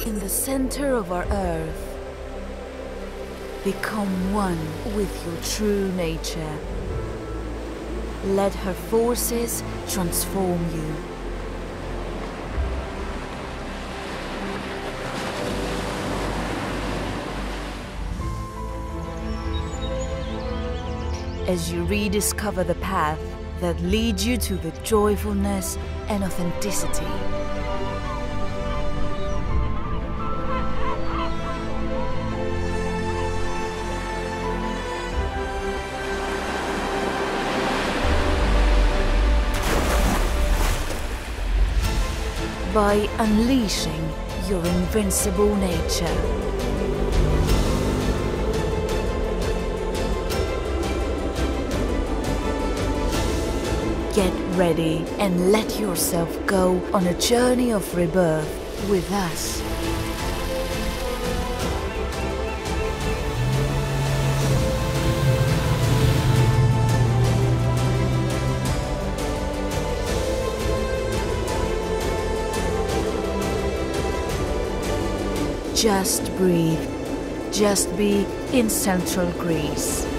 in the center of our earth. Become one with your true nature. Let her forces transform you. As you rediscover the path that leads you to the joyfulness and authenticity. By unleashing your invincible nature. Get ready and let yourself go on a journey of rebirth with us. Just breathe. Just be in Central Greece.